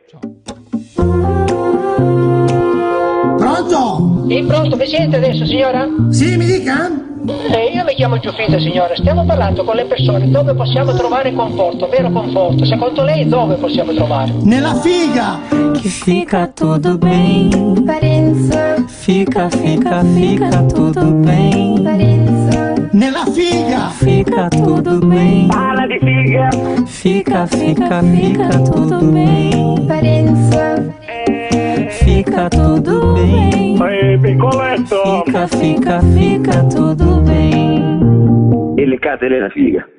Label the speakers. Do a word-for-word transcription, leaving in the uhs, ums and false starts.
Speaker 1: Pronto?
Speaker 2: Sì, pronto, mi sente adesso, signora?
Speaker 1: Sì, mi dica?
Speaker 2: Eh, io mi chiamo Giuffrida, signora. Stiamo parlando con le persone dove possiamo trovare conforto, vero conforto. Secondo lei dove possiamo trovare?
Speaker 1: Nella figa!
Speaker 3: Que fica tudo bem. Fica, fica, fica tudo bem.
Speaker 1: Nella figa!
Speaker 3: Fica tudo bem.
Speaker 4: Fala di figa!
Speaker 3: Fica, fica, fica tudo bem. Fica tudo bem.
Speaker 4: Ehi, piccoletto!
Speaker 3: Fica, fica, fica tudo bem.
Speaker 4: E le catene la figa.